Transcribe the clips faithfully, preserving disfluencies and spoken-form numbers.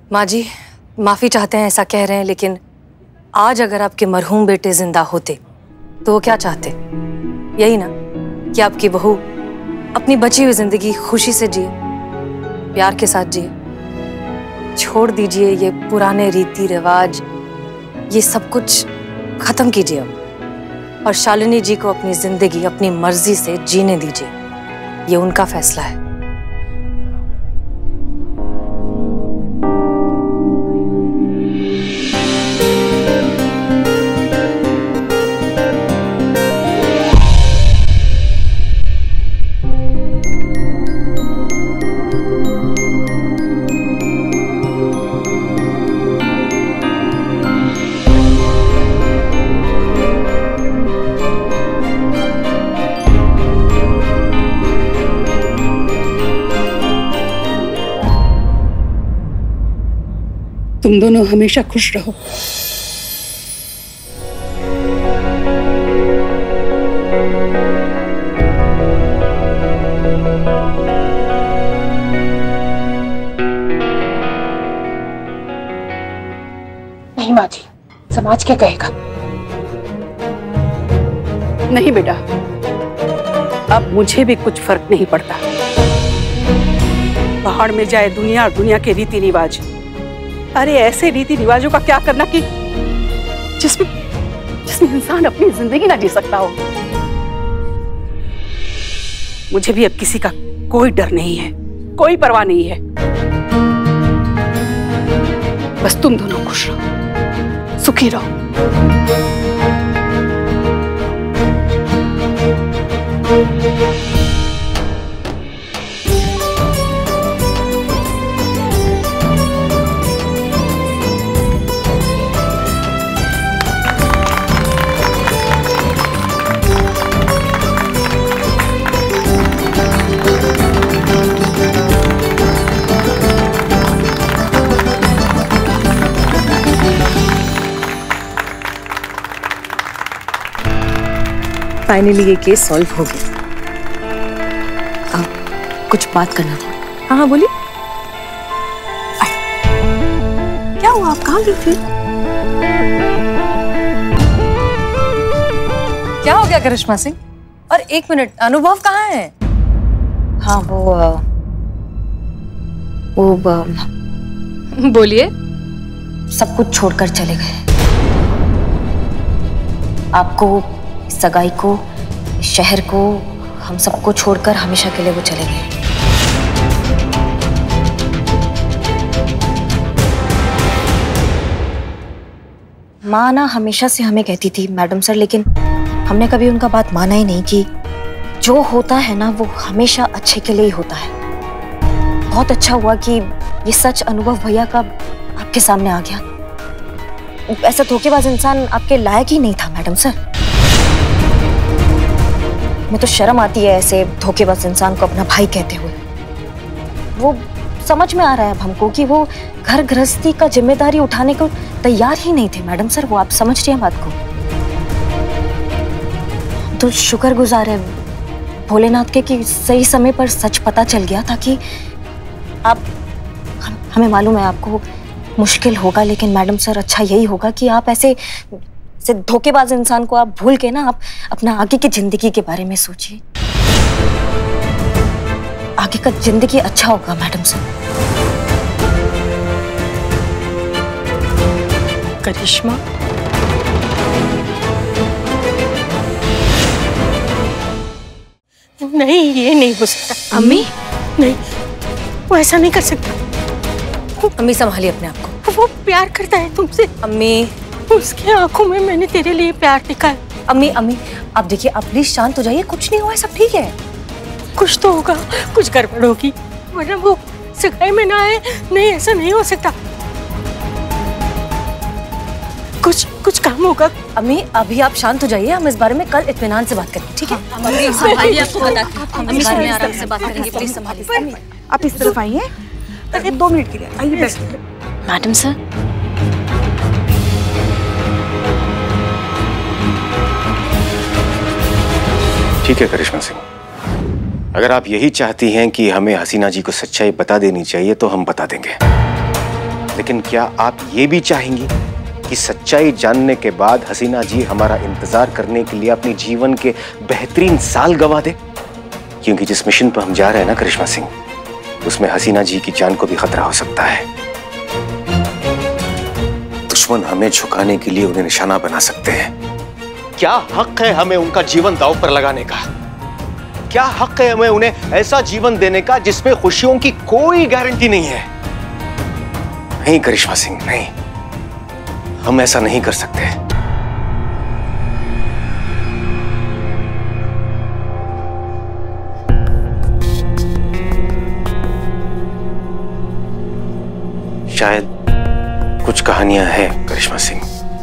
माँ जी माफी चाहते हैं ऐसा कह रहे हैं, लेकिन आज अगर आपके मरहूम बेटे जिंदा होते तो वो क्या चाहते? यही ना कि आपकी बहू अपनी बची हुई जिंदगी खुशी से जिए, प्यार के साथ जिए। छोड़ दीजिए ये पुराने रीति रिवाज, ये सब कुछ खत्म कीजिए अब, और शालिनी जी को अपनी जिंदगी अपनी मर्जी से जीने दीजिए। ये उनका फैसला है। तुम दोनों हमेशा खुश रहो। नहीं माँ जी, समाज क्या कहेगा? नहीं बेटा, अब मुझे भी कुछ फर्क नहीं पड़ता। पहाड़ में जाए दुनिया और दुनिया के रीति रिवाज। अरे ऐसे रीति रिवाजों का क्या करना कि जिसमें जिसमें इंसान अपनी जिंदगी ना जी सकता हो। मुझे भी अब किसी का कोई डर नहीं है, कोई परवाह नहीं है। बस तुम दोनों खुश रहो, सुखी रहो। फाइनली ये केस सॉल्व हो गया। आप कुछ बात करना था। हाँ हाँ बोलिए। क्या हुआ, आप कहाँ गई थी? क्या हो गया करिश्मा सिंह? और एक मिनट, अनुभव कहाँ है? हाँ वो वो बोलिए। सब कुछ छोड़कर चले गए। आपको, सगाई को, शहर को, हम सबको छोड़कर हमेशा के लिए वो चले गए। माँ ना हमेशा से हमें कहती थी मैडम सर, लेकिन हमने कभी उनका बात माना ही नहीं कि जो होता है ना वो हमेशा अच्छे के लिए ही होता है। बहुत अच्छा हुआ कि ये सच अनुभव भैया का आपके सामने आ गया। ऐसा धोखेबाज इंसान आपके लायक ही नहीं था मैडम सर। मैं तो शर्म आती है ऐसे धोखेबाज इंसान को अपना भाई कहते हुए। वो समझ में आ रहा है अब हमको कि वो घर गृहस्थी का जिम्मेदारी उठाने को तैयार ही नहीं थे मैडम सर। वो आप समझ रही हैं बात को? तो शुक्रगुजार है भोलेनाथ के कि सही समय पर सच पता चल गया, ताकि आप हम, हमें मालूम है आपको मुश्किल होगा, लेकिन मैडम सर अच्छा यही होगा कि आप ऐसे से धोखेबाज इंसान को आप भूल के ना आप अपना आगे की जिंदगी के बारे में सोचिए। आगे का जिंदगी अच्छा होगा मैडम सर। करिश्मा, नहीं ये नहीं हो सकता। अम्मी नहीं, वो ऐसा नहीं कर सकता। अम्मी संभालिए अपने आप को। वो प्यार करता है तुमसे। अम्मी, उसकी आंखों में मैंने तेरे लिए प्यार देखा है। अम्मी अम्मी आप देखिए, आप प्लीज शांत हो जाइए। कुछ नहीं हुआ है, सब ठीक है। कुछ तो होगा, कुछ गड़बड़ होगी, वरना वो सगाई में ना आए। नहीं, ऐसा नहीं हो सकता। कुछ कुछ काम होगा। अम्मी अभी आप शांत हो जाइए, हम इस बारे में कल इत्मीनान से बात करेंगे, ठीक है? अम्मी संभालिए, आपको बताते हम इस बारे में आराम से बात करेंगे। प्लीज संभालिए। आप इस तरफ आइए, अरे दो मिनट के लिए आइए, बैठिए। मैडम सर, ठीक है करिश्मा सिंह, अगर आप यही चाहती हैं कि हमें हसीना जी को सच्चाई बता देनी चाहिए तो हम बता देंगे, लेकिन क्या आप ये भी चाहेंगी कि सच्चाई जानने के बाद हसीना जी हमारा इंतजार करने के लिए अपनी जीवन के बेहतरीन साल गंवा दे? क्योंकि जिस मिशन पर हम जा रहे हैं ना करिश्मा सिंह, उसमें हसीना जी की जान को भी खतरा हो सकता है। दुश्मन हमें झुकाने के लिए उन्हें निशाना बना सकते हैं। क्या हक है हमें उनका जीवन दांव पर लगाने का? क्या हक है हमें उन्हें ऐसा जीवन देने का जिसमें खुशियों की कोई गारंटी नहीं है? नहीं करिश्मा सिंह, नहीं, हम ऐसा नहीं कर सकते। शायद कुछ कहानियां हैं करिश्मा सिंह,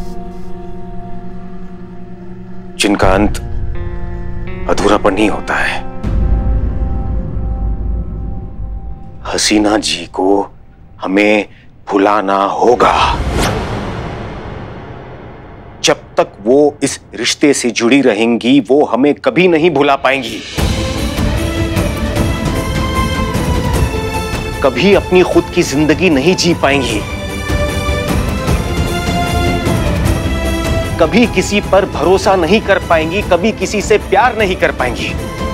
जिनका अंत अधूरापन ही होता है। हसीना जी को हमें भुलाना होगा। जब तक वो इस रिश्ते से जुड़ी रहेंगी, वो हमें कभी नहीं भुला पाएंगी। कभी अपनी खुद की जिंदगी नहीं जी पाएंगी। कभी किसी पर भरोसा नहीं कर पाएंगी, कभी किसी से प्यार नहीं कर पाएंगी।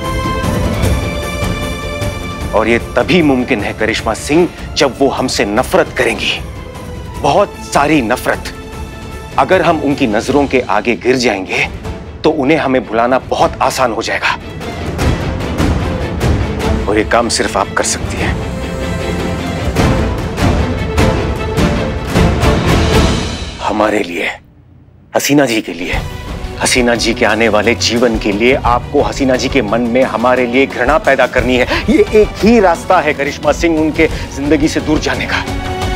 और ये तभी मुमकिन है करिश्मा सिंह, जब वो हमसे नफरत करेंगी, बहुत सारी नफरत। अगर हम उनकी नजरों के आगे गिर जाएंगे तो उन्हें हमें भुलाना बहुत आसान हो जाएगा। और ये काम सिर्फ आप कर सकती हैं। हमारे लिए, हसीना जी के लिए, हसीना जी के आने वाले जीवन के लिए आपको हसीना जी के मन में हमारे लिए घृणा पैदा करनी है। ये एक ही रास्ता है करिश्मा सिंह उनके जिंदगी से दूर जाने का।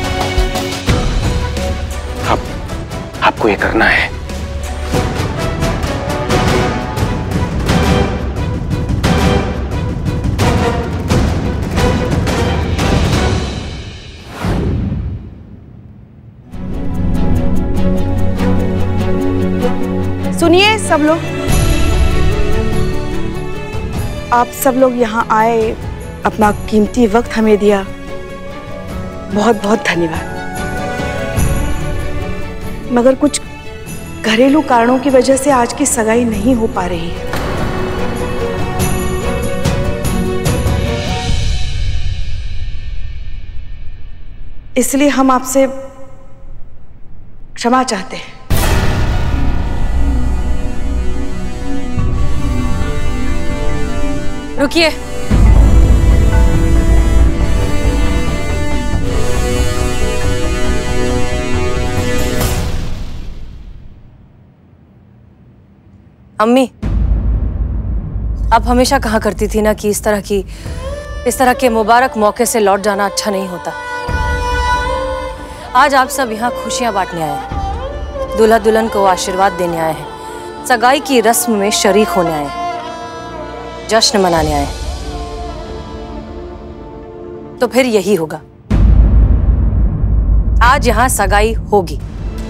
आप, आपको ये करना है। सुनिए सब लोग, आप सब लोग यहाँ आए, अपना कीमती वक्त हमें दिया, बहुत बहुत धन्यवाद। मगर कुछ घरेलू कारणों की वजह से आज की सगाई नहीं हो पा रही है। इसलिए हम आपसे क्षमा चाहते हैं। रुकिए। अम्मी, आप हमेशा कहा करती थी ना कि इस तरह की इस तरह के मुबारक मौके से लौट जाना अच्छा नहीं होता। आज आप सब यहाँ खुशियां बांटने आए हैं, दूल्हा दुल्हन को आशीर्वाद देने आए हैं, सगाई की रस्म में शरीक होने आए हैं, जश्न मनाने आए। तो फिर यही होगा, आज यहां सगाई होगी।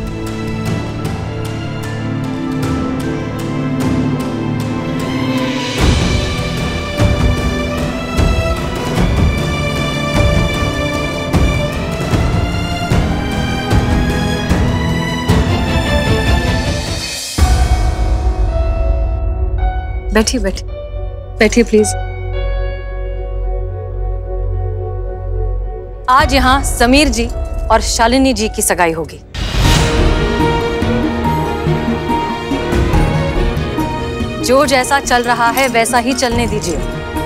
बैठिए बैठिए बैठिए प्लीज। आज यहाँ समीर जी और शालिनी जी की सगाई होगी। जो जैसा चल रहा है वैसा ही चलने दीजिए।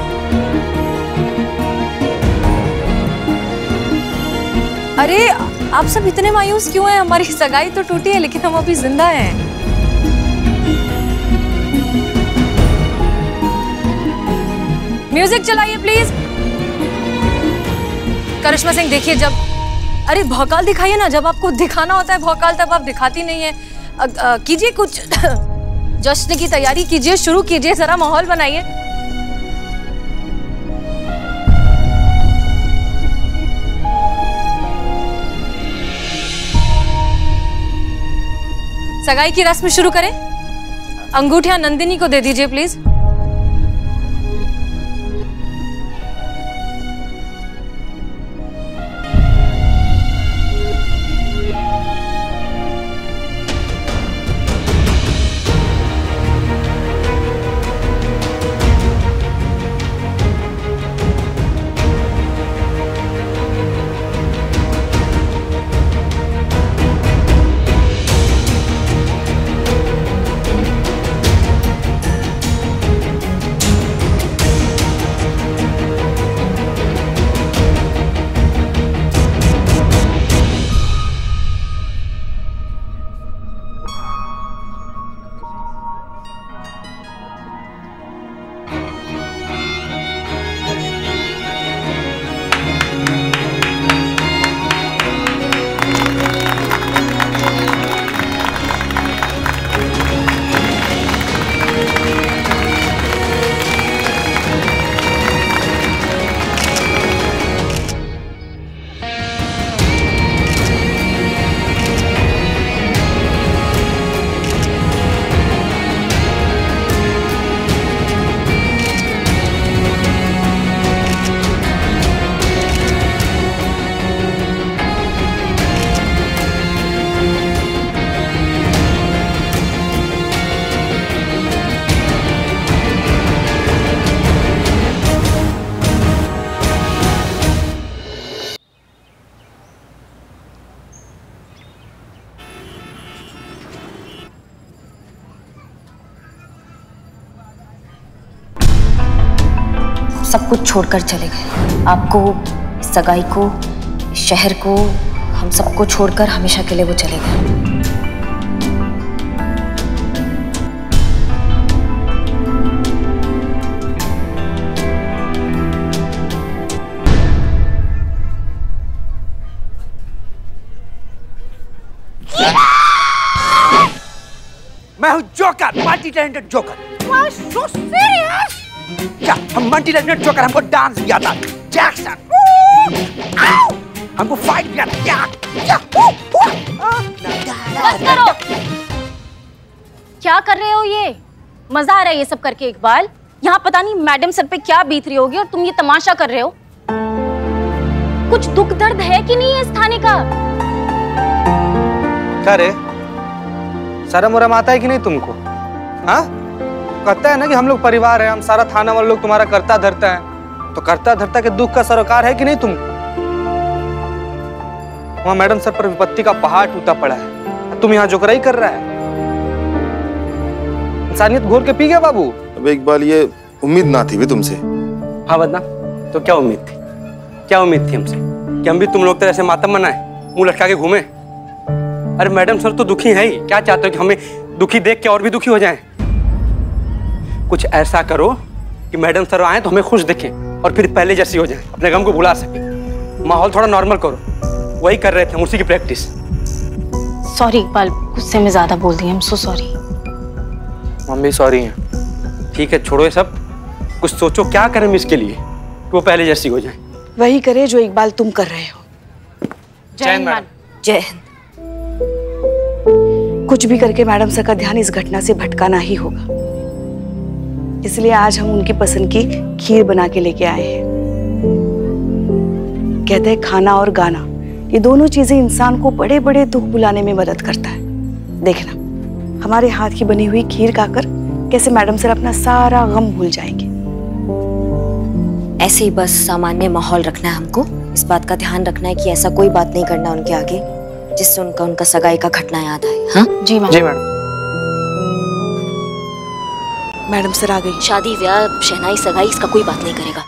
अरे आप सब इतने मायूस क्यों हैं? हमारी सगाई तो टूटी है लेकिन हम अभी जिंदा हैं। म्यूजिक चलाइए प्लीज। करिश्मा सिंह देखिए, जब अरे भौकाल दिखाइए ना, जब आपको दिखाना होता है भौकाल तब आप दिखाती नहीं है। कीजिए कुछ जश्न की तैयारी कीजिए, शुरू कीजिए, जरा माहौल बनाइए। सगाई की रस्म शुरू करें। अंगूठियां नंदिनी को दे दीजिए प्लीज। सब कुछ छोड़कर चले गए। आपको, इस सगाई को, इस शहर को, हम सबको छोड़कर हमेशा के लिए वो चले गए। मैं हूँ joker, multi talented joker. Wow, so serious? क्या हम मल्टी टैलेंटेड जोकर? हमको डांस भी आता, जैक्सन, हमको फाइट भी आता। क्या क्या बस करो। क्या कर रहे हो ये? मजा आ रहा है ये सब करके इकबाल? यहाँ पता नहीं मैडम सर पे क्या बीत रही होगी और तुम ये तमाशा कर रहे हो। कुछ दुख दर्द है कि नहीं है इस थाने का? क्या रे, शर्म वरम आता है कि नहीं तुमको? हाँ, कहता है ना कि हम लोग परिवार है, हम सारा थाना वाले लोग तुम्हारा करता धरता है, तो करता धरता के दुख का सरोकार है कि नहीं तुमको? वहाँ मैडम सर पर विपत्ति का पहाड़ टूटा पड़ा है, तुम यहाँ जोकराई कर रहा है। इंसानियत घोर के पी गया बाबू। अब इकबाल, ये उम्मीद ना थी भी तुमसे। हाँ बदनाम, तो क्या उम्मीद थी? क्या उम्मीद थी हमसे कि हम भी तुम लोग तरह से मातम मनाए, मुंह लटका के घूमे? अरे मैडम सर तो दुखी है ही, क्या चाहते हो कि हमें दुखी देख के और भी दुखी हो जाएं? कुछ ऐसा करो कि मैडम सर आए तो हमें खुश दिखें और फिर पहले जैसी हो जाए, अपने गम को भुला सके। माहौल थोड़ा नॉर्मल करो, वही कर रहे थे हम, उसी की प्रैक्टिस। सॉरी इकबाल, गुस्से में ज्यादा बोल दी, आई एम सो सॉरी। हम भी सॉरी हैं। ठीक है, छोड़ो ये सब, कुछ सोचो क्या करें हम इसके लिए कि वो पहले जैसी हो जाए। वही करे जो इकबाल तुम कर रहे हो। जय हिंद मैडम। जय हिंद। कुछ भी करके मैडम सर का ध्यान इस घटना से भटकाना ही होगा, इसलिए आज हम उनकी पसंद की खीर बना के लेके आए हैं। कहते हैं खाना और गाना, ये दोनों चीजें इंसान को बड़े बड़े दुख भुलाने में मदद करता है। देखना, हमारे हाथ की बनी हुई खीर खाकर कैसे मैडम सर अपना सारा गम भूल जाएंगे। ऐसे ही बस सामान्य माहौल रखना है हमको, इस बात का ध्यान रखना है कि ऐसा कोई बात नहीं करना उनके आगे जिससे उनका उनका सगाई का घटना याद आए। हाँ जी मैडम। जी मैडम। मैडम सर आ गई। शादी ब्याह शहनाई सगाई इसका कोई बात नहीं करेगा।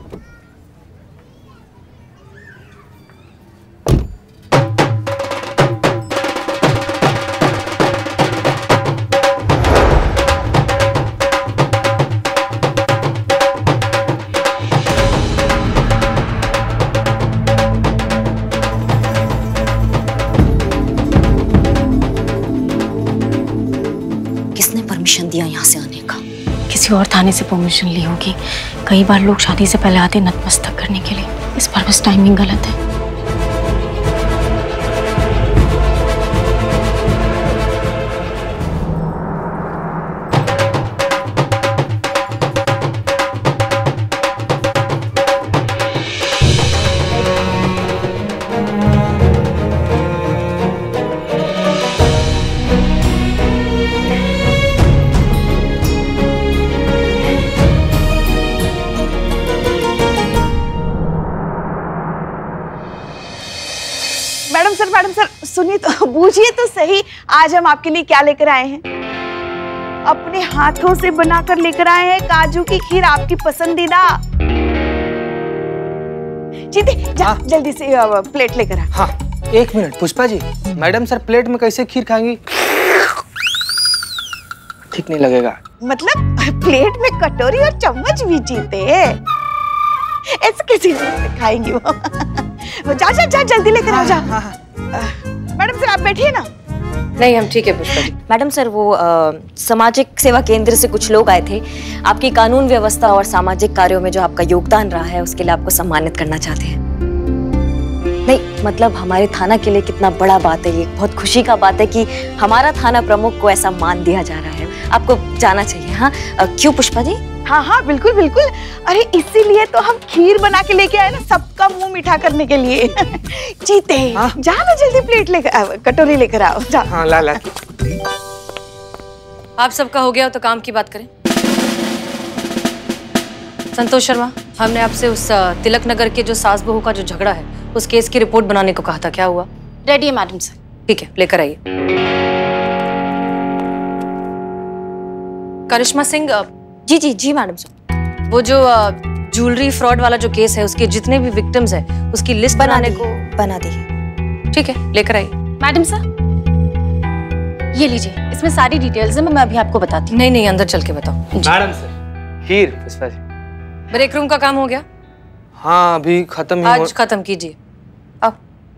दिया यहाँ से आने का? किसी और थाने से परमिशन ली होगी। कई बार लोग शादी से पहले आते नतमस्तक करने के लिए, इस पर बस टाइमिंग गलत है। मैडम सर, मैडम सर सुनिए तो, बूझिए तो सही, आज हम आपके लिए क्या लेकर आए हैं। अपने हाथों से बनाकर लेकर आए हैं काजू की खीर, आपकी पसंदीदा। जीते जा, हाँ? जल्दी से प्लेट लेकर आ। हाँ एक minute Pushpa ji, madam sir plate में कैसे खीर खाएंगी? ठीक नहीं लगेगा। मतलब प्लेट में कटोरी और चम्मच भी जीते, ऐसे कैसे खाएंगी वो? जा जा जा जल्दी लेकर आ जा। मैडम सर आप बैठिए ना। नहीं हम ठीक है पुष्पा जी। मैडम सर वो आ, सामाजिक सेवा केंद्र से कुछ लोग आए थे, आपकी कानून व्यवस्था और सामाजिक कार्यों में जो आपका योगदान रहा है उसके लिए आपको सम्मानित करना चाहते हैं। नहीं मतलब हमारे थाना के लिए कितना बड़ा बात है ये, बहुत खुशी का बात है कि हमारा थाना प्रमुख को ऐसा मान दिया जा रहा है, आपको जाना चाहिए। हाँ क्यों पुष्पा जी? हाँ हाँ बिल्कुल बिल्कुल, अरे इसीलिए तो हम खीर बना के लेके आए ना, सबका मुंह मीठा करने के लिए। जीते हाँ? जा ना जल्दी प्लेट लेकर, कटोरी लेकर आओ जा। हाँ ला ला। आप सबका हो गया तो काम की बात करें। संतोष शर्मा, हमने आपसे उस तिलक नगर के जो सास बहू का जो झगड़ा है उस केस की रिपोर्ट बनाने को कहा था, क्या हुआ? रेडी है मैडम सर। ठीक है लेकर आइए। करिश्मा सिंह। जी जी जी मैडम सर। वो जो ज्वेलरी फ्रॉड वाला जो केस है उसके जितने भी विक्टिम्स है उसकी लिस्ट बनाने को बना दी। ठीक है, लेकर आई। मैडम सर ये लीजिए, इसमें सारी डिटेल्स है, मैं अभी आपको बताती हूँ। नहीं नहीं, अंदर चल के बताओ। मैडम सर खीर पुष्पा जी। ब्रेक रूम का काम हो गया? हाँ अभी खत्म ही आज हो... खत्म कीजिए। आओ।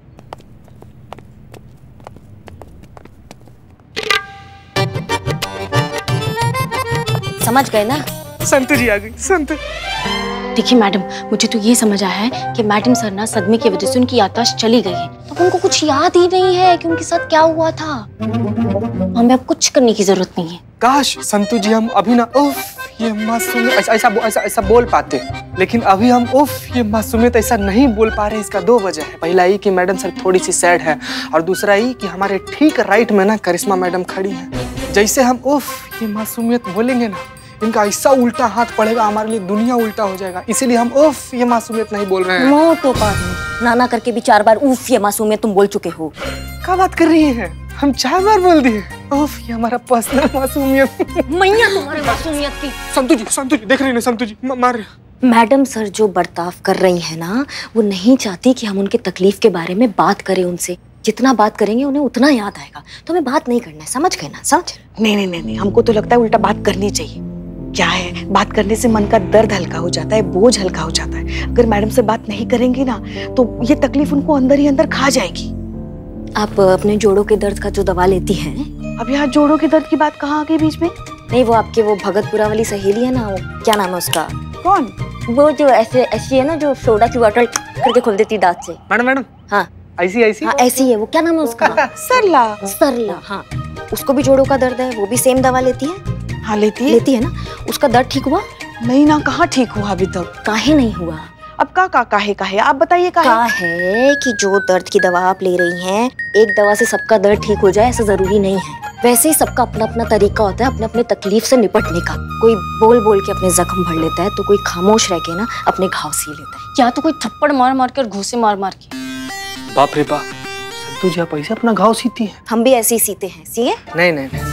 समझ गए ना? संतु जी आ गई। संतु देखिए मैडम, मुझे तो ये समझ आया है कि मैडम सर ना सदमे की वजह से उनकी याददाश्त चली गई है, तो उनको कुछ याद ही नहीं है कि उनके साथ क्या हुआ था। हमें अब कुछ करने की जरूरत नहीं है। काश संतु जी हम अभी ना उफ ये मासूमियत ऐसा ऐसा ऐसा ऐसा बोल पाते, लेकिन अभी हम उफ ये मासूमियत ऐसा नहीं बोल पा रहे। इसका दो वजह है। पहला ये कि मैडम सर थोड़ी सी सैड है, और दूसरा ये कि हमारे ठीक राइट में ना करिश्मा मैडम खड़ी है। जैसे हम उफ ये मासूमियत बोलेंगे ना, इनका ऐसा उल्टा हाथ पड़ेगा, हमारे लिए दुनिया उल्टा हो जाएगा। इसीलिए हम उफ ये मासूमियत नहीं बोल रहे हैं। मोटो पागल, नाना करके भी चार बार उफ ये मासूमियत तुम बोल चुके हो। क्या बात कर रही हैं? हम चार बार बोल दिए उफ ये हमारा पर्सनल मासूमियत। मैया तुम्हारे मासूमियत की। संतु जी, संतु जी देख रही हैं संतु जी मार रहे। मैडम सर जो बर्ताव कर रही है ना, वो नहीं चाहती कि हम उनके तकलीफ के बारे में बात करें उनसे। जितना बात करेंगे उन्हें उतना याद आएगा, तो हमें बात नहीं करना है, समझ गए ना? समझ? नहीं नहीं नहीं, हमको तो लगता है उल्टा बात करनी चाहिए। क्या है, बात करने से मन का दर्द हल्का हो जाता है, बोझ हल्का हो जाता है। अगर मैडम से बात नहीं करेंगी ना, तो ये तकलीफ उनको अंदर ही अंदर खा जाएगी। आप अपने जोड़ों के दर्द का जो दवा लेती हैं? अब यहाँ जोड़ों के दर्द की बात कहाँ आ गई बीच में? नहीं, वो आपके वो भगतपुरा वाली सहेली है ना, वो क्या नाम है उसका? कौन? वो जो ऐसे ऐसी है ना, जो सोडा की बॉटल करके खोल देती दांत से। मैडम मैडम हाँ ऐसी ऐसी हाँ ऐसी है। वो क्या नाम है उसका? सरला। सरला, हाँ। उसको भी जोड़ों का दर्द है, वो भी सेम दवा लेती है? हाँ लेती है। लेती है ना? उसका दर्द ठीक हुआ? नहीं ना, कहाँ ठीक हुआ अभी तक। काहे नहीं हुआ? अब का का काहे काहे आप बताइए। काहे का है कि जो दर्द की दवा आप ले रही हैं, एक दवा से सबका दर्द ठीक हो जाए ऐसा जरूरी नहीं है। वैसे ही सबका अपना अपना तरीका होता है अपने अपने तकलीफ से निपटने का। कोई बोल बोल के अपने जख्म भर लेता है, तो कोई खामोश रह के ना अपने घाव सी लेता है। या तो कोई थप्पड़ मार मार के और घूसे मार मार के। बाप रे बाप, संतु जी आप ऐसे अपना घाव सीती है? हम भी ऐसे ही सीते हैं। सिए? नहीं नहीं नहीं।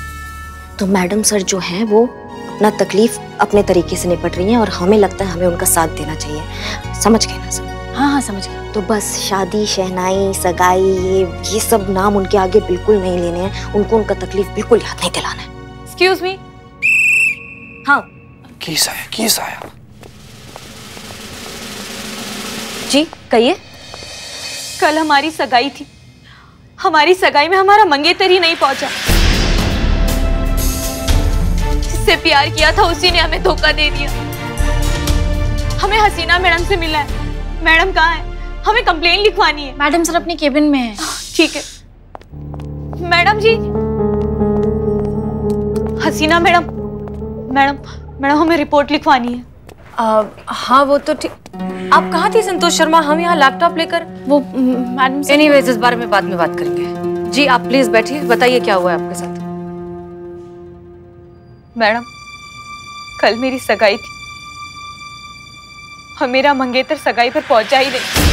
तो मैडम सर जो है वो अपना तकलीफ अपने तरीके से निपट रही हैं, और हमें लगता है हमें उनका साथ देना चाहिए। समझ गए ना सर? हाँ हाँ समझ गए। तो बस शादी, शहनाई, सगाई, ये ये सब नाम उनके आगे बिल्कुल नहीं लेने हैं। उनको उनका तकलीफ बिल्कुल याद नहीं दिलाना है। Excuse me. हाँ किस आया किस आया? जी कहिए। कल हमारी सगाई थी, हमारी सगाई में हमारा मंगेतर ही नहीं पहुंचा। जिससे प्यार किया था उसी ने हमें धोखा दे दिया। हमें हसीना मैडम से मिला है। मैडम कहाँ है? हमें कंप्लेन लिखवानी है। मैडम सर अपने केबिन में है। ठीक है। मैडम जी, हसीना मैडम, मैडम मैडम हमें रिपोर्ट लिखवानी है। आ, हाँ वो तो ठीक। आप कहाँ थी संतोष शर्मा? हम यहाँ लैपटॉप लेकर। वो मैडम से एनीवेज इस बारे में बाद में बात करेंगे। जी आप प्लीज बैठिए, बताइए क्या हुआ है आपके साथ। मैडम कल मेरी सगाई थी और मेरा मंगेतर सगाई पर पहुंचा ही नहीं।